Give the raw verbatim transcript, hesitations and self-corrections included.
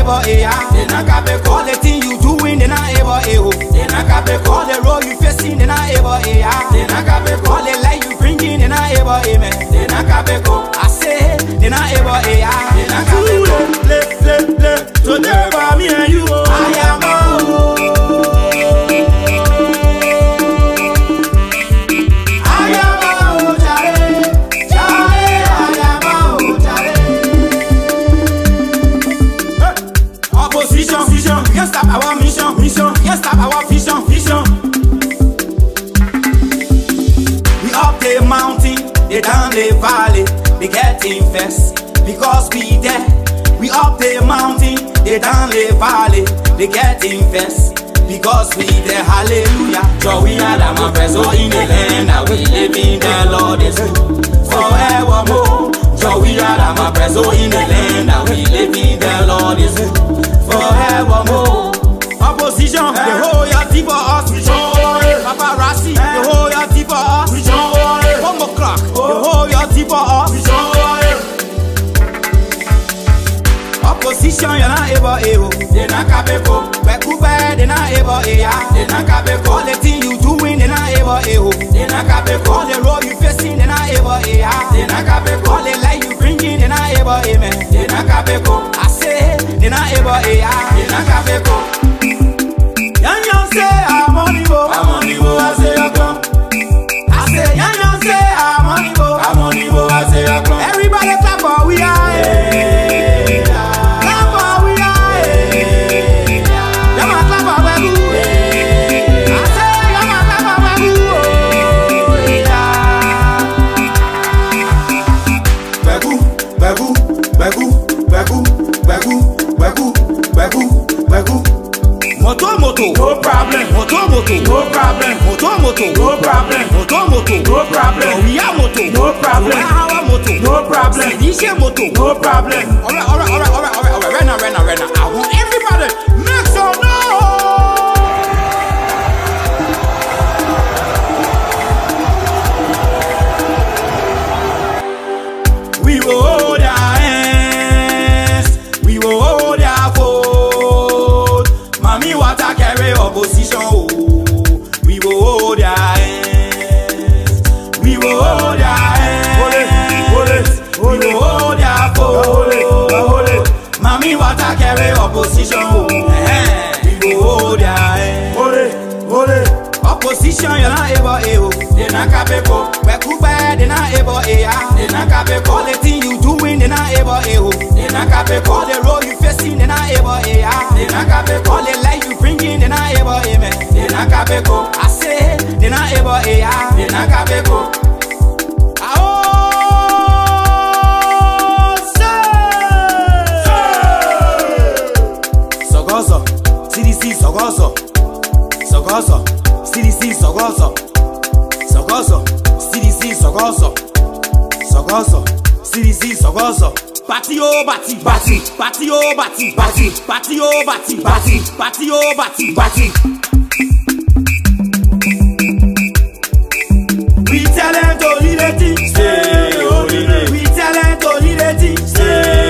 able eh ah. They not able all the thing you doing, they not able eh oh. They not able all the road you facing, they not able eh ah. They not able all the light you bringing, they not able eh man. They not able. I say they not able eh ah. They not able. Let let let today for me and you. I am oh. Stop our mission, mission. Can't stop our vision, vision. We up the mountain, they down the valley. They getting first because we there. We up the mountain, they down the valley. They getting first because we there. Hallelujah. So we are the man preso in the land that we live in. The Lord is good forevermore. So we are the man preso in the land that we live in. The Lord is good forevermore. Opposition, they hold your tea for us. Paparazzi, they hold your tea for us. One o'clock, they hold your tea for us. Opposition, you're not able, able. They not capable. Bekuba, they not able, yeah. They not capable. All the thing you doing, they not able, able. They not capable. All the road you facing, they not able, yeah. They not capable. All the light you bringing, they not able, amen. They not capable. I say, they not able, yeah. They not capable. Yan yan say I'm on the go, I'm on the go, I say I come. I say yan yan say I'm on the go, I'm on the go, I say I come. everybody clap for we are. Hey, Clap for we are. hey, Y'all man clap for we go. I say y'all man clap for we go. Begu, begu, begu, begu, begu, begu, begu, begu. Moto moto, No problem. moto moto, No problem. moto moto, No problem. moto moto, No problem. we are moto, No problem. we are our moto, No problem. C D C moto, No problem. Alright, alright, alright, alright, alright, alright, right now, right now, right now. I want everybody make some noise. We will hold our hands. We will hold our foot. Mommy, what I carry opposition. Oh. We will hold our hands. We will hold our hands. Hold it, hold it, hold We it. will hold our foot. Hold it, hold it. Mommy, what I carry opposition. Oh. Eh, We will hold our hands. Hold it, hold it. Opposition, you're not able, able. They not capable. Bekuba, they not able, yeah. They not capable. All the thing you doing, they not able, able. They not capable. All the road you facing, they not able, yeah. They not capable. All the light you bringing, they not able, amen. They not capable. I say, they not able, yeah. They not capable. Sogoso, C D C, Sogoso, Sogoso, C D C, Sogoso, Sogoso, C D C, Sogoso, Sogoso, C D C, Sogoso. Party oh bati, bati, party oh bati, bati, party oh bati, bati, party oh bati, bati. We tell them to lead the team, stay, we tell them to lead the team, stay.